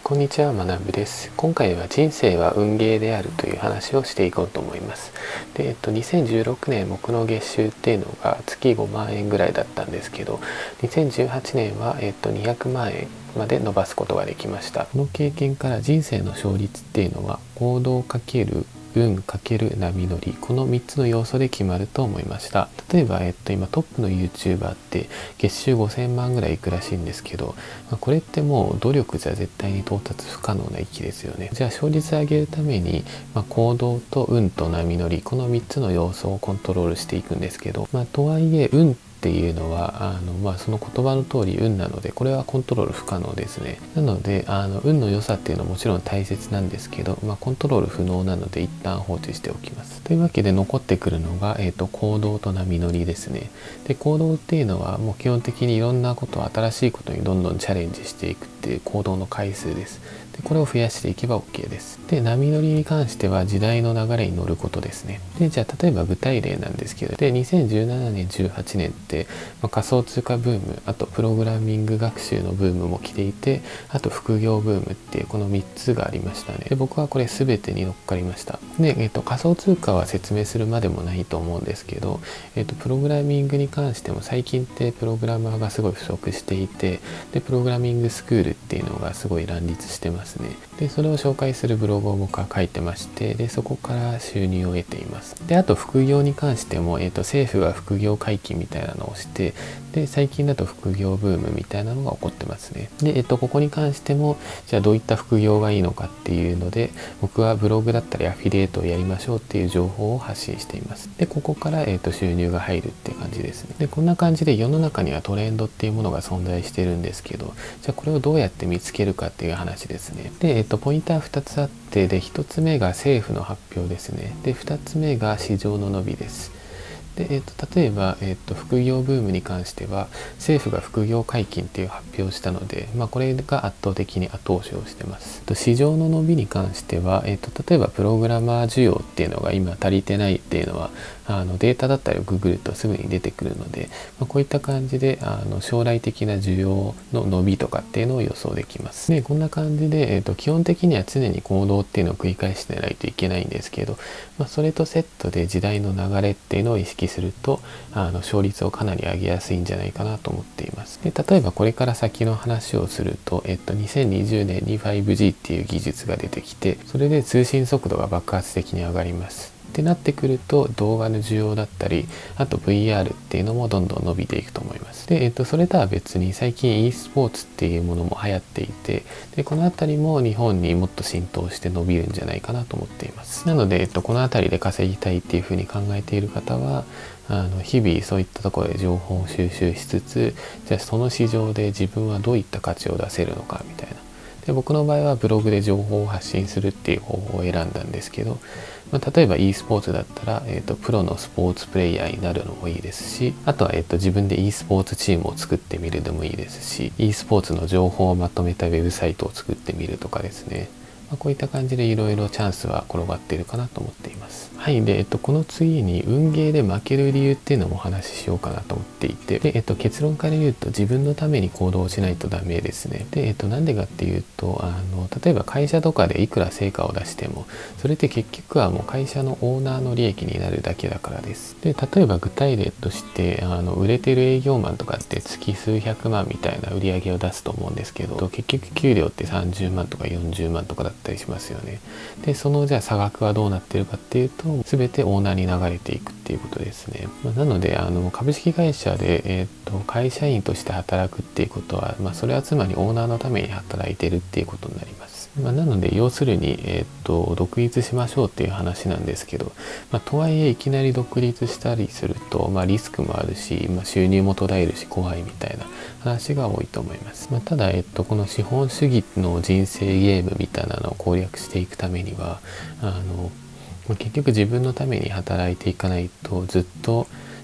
こんにちは、まなぶです。今回は人生は運ゲーであるという話をしていこうと思います。で、2016年僕の月収っていうのが月5万円ぐらいだったんですけど、2018年は200万円まで伸ばすことができました。この経験から人生の勝率っていうのは行動×運×波乗り、この3つの要素で決まると思いました。例えば、今トップの YouTuber って月収5000万ぐらいいくらしいんですけど、これってもう努力じゃ絶対に到達不可能な域ですよね。じゃあ勝率上げるために、行動と運と波乗り、この3つの要素をコントロールしていくんですけど、とはいえ運っていうのはその言葉の通り運なので、これはコントロール不可能ですね。なので運の良さっていうのはもちろん大切なんですけど、コントロール不能なので一旦放置しておきます。というわけで残ってくるのが、行動と波乗りですね。で、行動っていうのはもう基本的にいろんなこと、新しいことにどんどんチャレンジしていくっていう行動の回数です。で、これを増やしていけば OK です。で、波乗りに関しては時代の流れに乗ることですね。で、じゃあ例えば具体例なんですけど、で、2017年、18年って、仮想通貨ブーム、あとプログラミング学習のブームも来ていて、あと副業ブームっていうこの3つがありましたね。で、僕はこれ全てに乗っかりました。で、仮想通貨は説明するまでもないと思うんですけど、プログラミングに関しても最近ってプログラマーがすごい不足していて、で、プログラミングスクールっていうのがすごい乱立してますね。で、それを紹介するブログを僕は書いてまして、で、そこから収入を得ています。で、あと副業に関しても、政府が副業解禁みたいなのをして、で、最近だと副業ブームみたいなのが起こってますね。で、ここに関しても、じゃあどういった副業がいいのかっていうので、僕はブログだったりアフィリエイトをやりましょうっていう情報を発信しています。で、ここから、収入が入るっていう感じですね。で、こんな感じで世の中にはトレンドっていうものが存在してるんですけど、じゃあこれをどうやって見つけるかっていう話ですね。で、ポイントは2つあって、で、1つ目が政府の発表ですね。で、2つ目が市場の伸びです。で、例えば、副業ブームに関しては政府が副業解禁っていう発表をしたので、これが圧倒的に後押しをしてます。市場の伸びに関しては、例えばプログラマー需要っていうのが今足りてないっていうのはデータだったりをググるとすぐに出てくるので、こういった感じで将来的な需要の伸びとかっていうのを予想できます。で、こんな感じで、基本的には常に行動っていうのを繰り返してないといけないんですけど、それとセットで時代の流れっていうのを意識すると勝率をかなり上げやすいんじゃないかなと思っています。で、例えばこれから先の話をすると、2020年に 5G っていう技術が出てきて、それで通信速度が爆発的に上がります。ってなってくると動画の需要だったり、あと VR っていうのもどんどん伸びていくと思います。で、それとは別に最近 e スポーツっていうものも流行っていて、で、この辺りも日本にもっと浸透して伸びるんじゃないかなと思っています。なので、この辺りで稼ぎたいっていうふうに考えている方は、日々そういったところで情報を収集しつつ、じゃあその市場で自分はどういった価値を出せるのかみたいな。で、僕の場合はブログで情報を発信するっていう方法を選んだんですけど、例えば e スポーツだったら、プロのスポーツプレイヤーになるのもいいですし、あとは、自分で e スポーツチームを作ってみるでもいいですし、e スポーツの情報をまとめたウェブサイトを作ってみるとかですね。こういった感じでいろいろチャンスは転がっているかなと思っています。はい。で、この次に運ゲーで負ける理由っていうのもお話ししようかなと思っていて、で、結論から言うと自分のために行動しないとダメですね。で、なんでかっていうと、例えば会社とかでいくら成果を出しても、それって結局はもう会社のオーナーの利益になるだけだからです。で、例えば具体例として、売れてる営業マンとかって月数百万みたいな売り上げを出すと思うんですけど、結局給料って30万とか40万とかだったりしますよね。で、そのじゃあ差額はどうなってるかっていうと、全てオーナーに流れていくっていうことですね。なので株式会社で、会社員として働くっていうことは、それはつまりオーナーのために働いてるっていうことになります。なので要するに、独立しましょうっていう話なんですけど、とはいえいきなり独立したりすると、リスクもあるし、収入も途絶えるし怖いみたいな話が多いと思います。ただ、この資本主義の人生ゲームみたいなのを攻略していくためには、結局自分のために働いていかないとずっと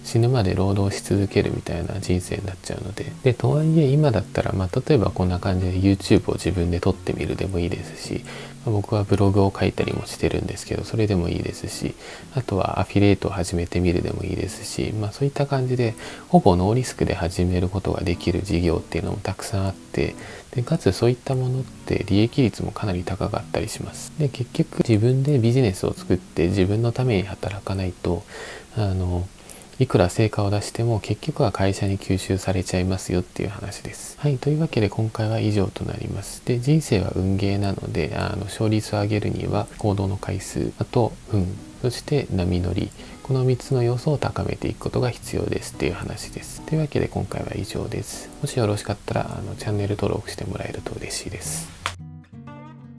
死ぬまで労働し続けるみたいな人生になっちゃうので、とはいえ今だったら、例えばこんな感じで YouTube を自分で撮ってみるでもいいですし、僕はブログを書いたりもしてるんですけど、それでもいいですし、あとはアフィリエイトを始めてみるでもいいですし、そういった感じでほぼノーリスクで始めることができる事業っていうのもたくさんあって、でかつそういったものって利益率もかなり高かったりします。で結局自分でビジネスを作って自分のために働かないと、いくら成果を出しても結局は会社に吸収されちゃいますよっていう話です。はい、というわけで今回は以上となります。で、人生は運ゲーなので、勝率を上げるには行動の回数、あと運、そして波乗り、この3つの要素を高めていくことが必要ですっていう話です。というわけで今回は以上です。もしよろしかったらチャンネル登録してもらえると嬉しいです。